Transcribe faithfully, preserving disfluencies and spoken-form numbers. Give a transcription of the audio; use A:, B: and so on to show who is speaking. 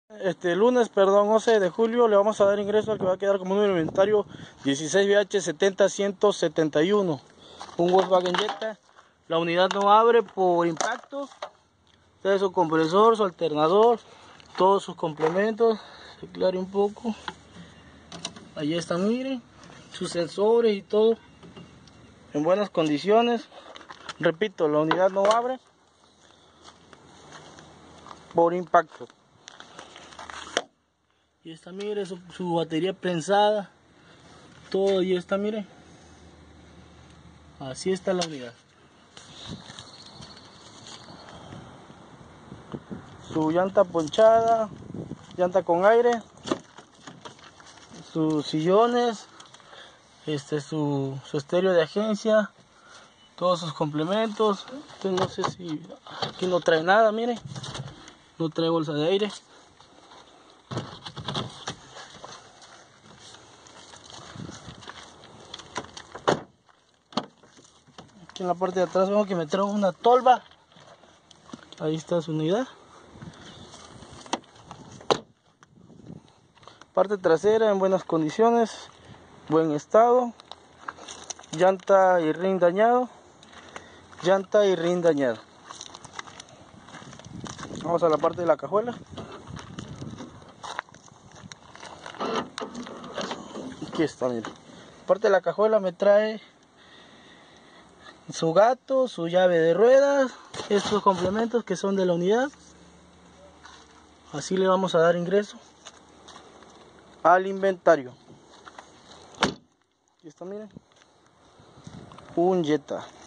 A: Este lunes, perdón, once de julio, le vamos a dar ingreso al que va a quedar como número de inventario dieciséis B H setenta ciento setenta y uno, un Volkswagen Jetta. La unidad no abre por impacto. Este es su compresor, su alternador, todos sus complementos. Se aclare un poco. Ahí están, miren, sus sensores y todo en buenas condiciones. Repito, la unidad no abre por impacto. Y esta, mire, su, su batería prensada, todo, y esta, mire, así está la unidad. Su llanta ponchada, llanta con aire, sus sillones, este su, su estéreo de agencia, todos sus complementos. Entonces, no sé si aquí no trae nada, mire, no trae bolsa de aire. Aquí en la parte de atrás vemos que me trae una tolva. Ahí está su unidad. Parte trasera en buenas condiciones, buen estado. Llanta y rin dañado. Llanta y rin dañado. Vamos a la parte de la cajuela. Aquí está, mira. Parte de la cajuela me trae su gato, su llave de ruedas, estos complementos que son de la unidad. Así le vamos a dar ingreso al inventario. Aquí está, miren, un Jetta.